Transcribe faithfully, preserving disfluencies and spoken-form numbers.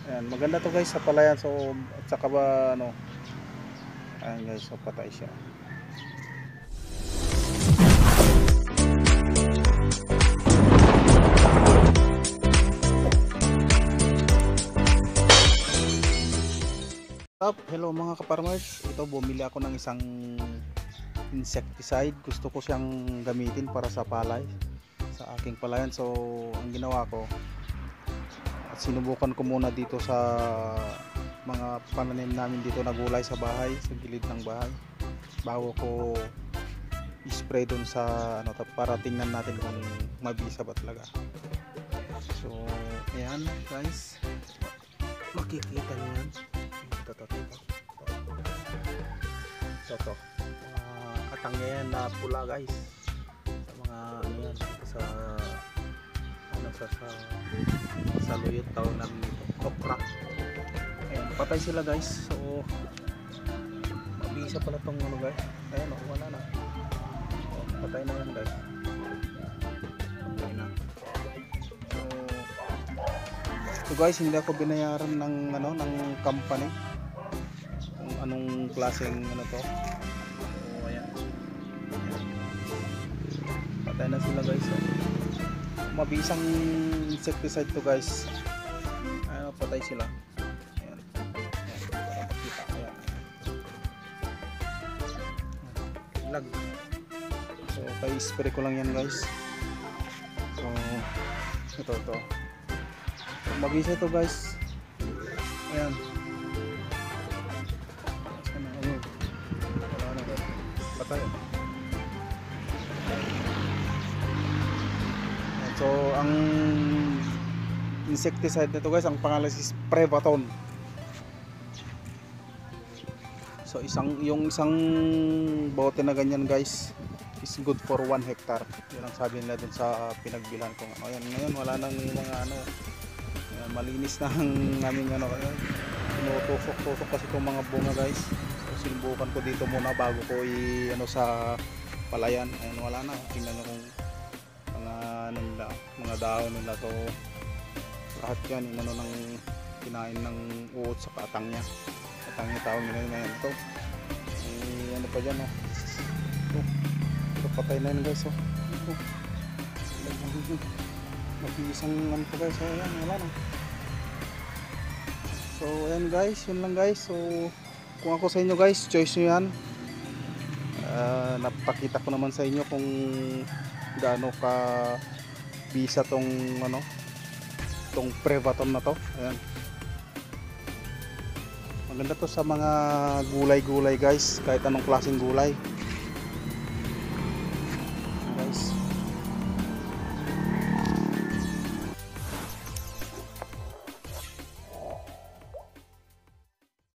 Ayan, maganda to guys sa palayan. So at saka ba ano, ayan guys, so patay siya. Up, hello mga kaparmers. Ito bumili ako ng isang insecticide. Gusto ko siyang gamitin para sa palay, sa aking palayan. So ang ginawa ko, at sinubukan ko muna dito sa mga pananim namin dito na gulay sa bahay, sa gilid ng bahay, bago ko i-spray dun sa ano, para tingnan natin kung mabisa ba talaga. So ayan guys, makikita nyo yan. Ito, ito, ito, ito. Ito, ito. Uh, katangya yan na pula guys. Sa mga ano yan, sa ano sa sa sa luyot tawag namin dito, okra. Ayan, patay sila guys. So mabisa pala tong ano guys. Ayan o, wala na. O, patay na yan guys. Patay na. So, so guys, hindi ako binayaran ng ano, ng company kung anong klaseng ano to. So ayan, patay na sila guys. So, mabisang insecticide to guys. Ayan, patay sila. Ayan, ayan, makita. Ayan, lag. So kay spray ko lang yan guys. So ito to, so, mabisa to guys. Ayan, sana ano, wala na guys, patay. So ang insecticide nito guys, ang pangalan is Prevaton. So isang yung isang bote na ganyan guys is good for one hectare. Yun ang sabi nila dun sa pinagbilan ko. Ayan, ngayon wala nang mga ano. Ayan, malinis na ang naming ano. Tinutusok-tusok kasi itong mga bunga guys. So sinubukan ko dito muna bago ko i ano sa palayan. Ayan, wala na. Tingnan nyo kung mga ano nila, mga dahon nila to. Lahat yan inano ng kinain ng uot sa katang niya. Katang niya tawag nila ngayon ito. Eh, ano pa dyan oh. Ito, ito patay na yun guys oh. Ito, mag-iisang ano pa guys. So ayan, wala na. So ayan guys, yun lang guys. So kung ako sa inyo guys, choice nyo yan. Uh, napakita ko naman sa inyo kung gaano ka bisa tong ano, tong Prevaton na to. Ayan, maganda to sa mga gulay-gulay guys, kahit anong klaseng gulay.